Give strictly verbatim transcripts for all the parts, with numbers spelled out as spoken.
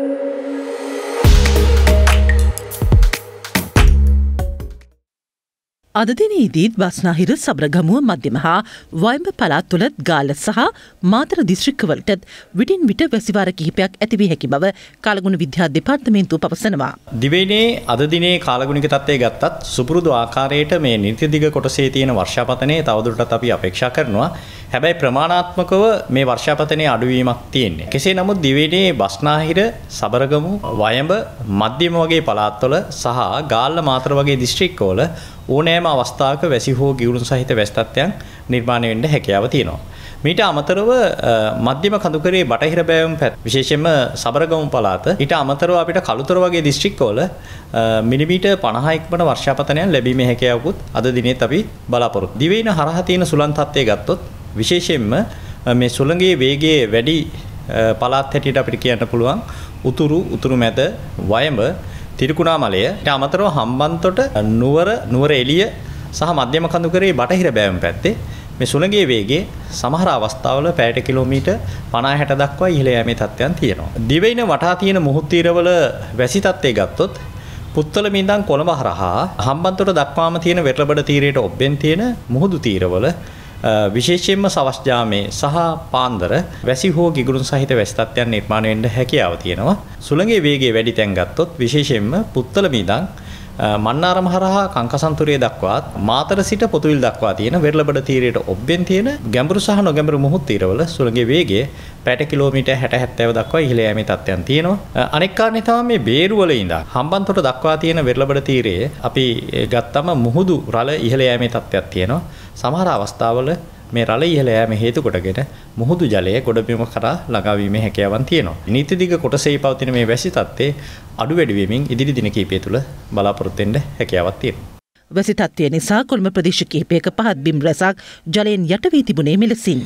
අද දිනේදීත් බස්නාහිර සබරගමුව මධ්‍යම හා වයඹ පළාත් තුළ ගාල්ල සහ මාතර දිස්ත්‍රික්කවලටත් විටින් විට වැසිවාර කිහිපයක් ඇති විය හැකි බව කාලගුණ විද්‍යා දෙපාර්තමේන්තුව පවසනවා. දිවයිනේ අද දිනේ කාලගුණික තත්ත්වය ගත්තත් සුපුරුදු ආකාරයට මේ නිත්‍ය දිග කොටසේ තියෙන වර්ෂාපතනය තවදුරටත් අපි අපේක්ෂා කරනවා. හැබැයි ප්‍රමාණාත්මකව මේ වර්ෂාපතනයේ අඩුවීමක් තියෙන්නේ. කෙසේ නමුත් දිවයිනේ බස්නාහිර සබරගමුව වයඹ මධ්‍යම වගේ පළාත්වල සහ ගාල්ල මාතර වගේ දිස්ත්‍රික්කවල ඕනෑම අවස්ථාවක වැසි හෝ ගිවුණු සහිත වැසි තත්ත්වයන් නිර්මාණය වෙන්න හැකියාව තියෙනවා. මීට අමතරව මධ්‍යම කඳුකරේ බටහිර බෑවුම් පැත් විශේෂයෙන්ම සබරගමු පළාත ඊට අමතරව අපිට කළුතර වගේ දිස්ත්‍රික්කවල මිලිමීටර් පනහක් වන වර්ෂාපතනයන් ලැබීමේ හැකියාවකුත් අද දිනෙත් අපි බලාපොරොත්තු. දිවයින හරහා තියෙන සුළං තත්ත්වය ගත්තොත් විශේෂයෙන්ම මේ සුළඟේ වේගය වැඩි පළාත් හැටියට අපිට කියන්න පුළුවන් උතුරු උතුරු මැද වයඹ තිරිකුණාමලය ඊට අමතරව හම්බන්තොට නුවර නුවර එළිය සහ මධ්‍යම කඳුකරේ බටහිර බෑවුම් පැත්තේ මේ සුළඟේ වේගයේ සමහර අවස්ථාවල පැයට කිලෝමීටර් පනහ හැට දක්වා ඉහළ යෑමේ තත්ත්වයන් තියෙනවා. දිවයින වටා තියෙන මුහුදු තීරවල වැසි තත්ත්වය ගත්තොත් පුත්තලම ඉඳන් කොළඹ හරහා හම්බන්තොට දක්වාම තියෙන වෙරළබඩ තීරයට ඔබ්බෙන් තියෙන මුහුදු තීරවල විශේෂයෙන්ම සවස් ජාමේ සහ පාන්දර වැසි හෝ ගිගුරුන් සහිත වැසි තත්ත්වයන් නිර්මාණය වෙන්න හැකියාව තියෙනවා. සුළඟේ වේගය වැඩි තැන් ගත්තොත් විශේෂයෙන්ම පුත්තලම ඉඳන් මන්නාරම හරහා කංකසන්තුරේ දක්වාත් මාතර සිට පොතුවිල් දක්වා තියෙන වෙරළබඩ තීරයට ඔබ්බෙන් තියෙන ගැඹුරු සහ නොගැඹුරු මුහුදු තීරවල සුළඟේ වේගය පැයට කිලෝමීටර් හැට හැත්තෑව දක්වා ඉහළ යෑමේ තත්ත්වයන් තියෙනවා. අනෙක් කාරණේ තමයි මේ බේරුවල ඉඳන් හම්බන්තොට දක්වා තියෙන වෙරළබඩ තීරයේ අපි ගත්තම මුහුදු රළ ඉහළ යෑමේ තත්ත්වයක් තියෙනවා. සමහර අවස්ථාවල මේ රළ ඉහළ යෑම හේතු කොටගෙන මුහුදු ජලය ගොඩබිම කරා ළඟා වීමේ හැකියාවන් තියෙනවා. නීති දිග කොටසේ පවතින මේ වැසි තත්ත්වයේ අඩු වැඩි වීමෙන් ඉදිරි දින කිහිපය තුළ බලාපොරොත්තු වෙන්න හැකියාවක් තියෙනවා. වැසි තත්ත්වය නිසා කොළඹ ප්‍රදේශ කිහිපයක පහත් බිම් රැසක් ජලයෙන් යට වී තිබුණේ මෙලෙසින්.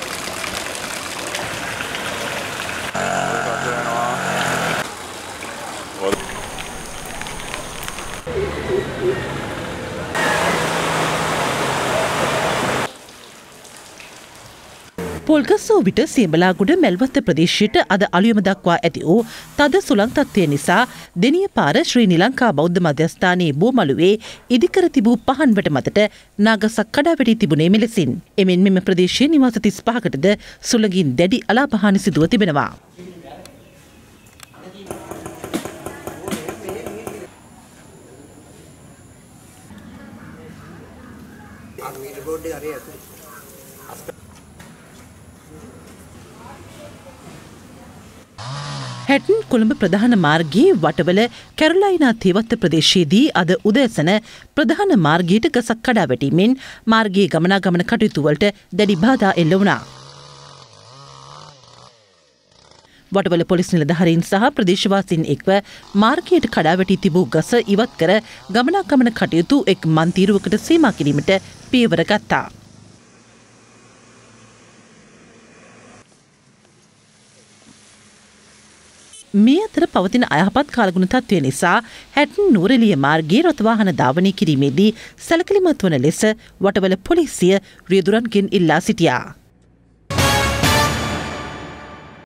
පොල්ගස්සෝ විට සියඹලාගොඩ මැල්වත්ත ප්‍රදේශයට අද අලුයම දක්වා ඇති වූ තද සුළං තත්ත්වය නිසා දෙනිය පාර ශ්‍රී නිලංකා බෞද්ධ මධ්‍යස්ථානයේ බෝමළුවේ ඉදිකර තිබූ පහන් වැට මතට නාගසක් කඩා වැටී තිබුණේ මෙලෙසින්. එමෙන් මෙම ප්‍රදේශයේ නිවාස තිස් පහකටද සුළඟින් දැඩි අලාභහානි සිදුව තිබෙනවා. හැටන් කොළඹ ප්‍රධාන මාර්ගයේ වටවල කැරොලයිනා තේවත්ත ප්‍රදේශයේදී අද උදෑසන ප්‍රධාන මාර්ගයට ගසක් කඩා වැටීමෙන් මාර්ගයේ ගමනාගමන කටයුතු වලට දැඩි බාධා එල්ල වුණා. වටවල පොලිස් නිලධාරීන් සහ ප්‍රදේශවාසීන් එක්ව මාර්ගයට කඩා වැටී තිබූ ගස ඉවත් කර ගමනාගමන කටයුතු එක් මන්තීරුවකට සීමා කිරීමට පියවර ගත්තා. මේ අතර පවතින අයහපත් කාලගුණ තත්ත්වය නිසා හැටන් නුවරඑළිය මාර්ගයේ රථ වාහන ධාවනය කිරීමේදී සැලකිලිමත් වන ලෙස වටවල පොලිසිය රියදුරන්ගෙන් ඉල්ලා සිටියා.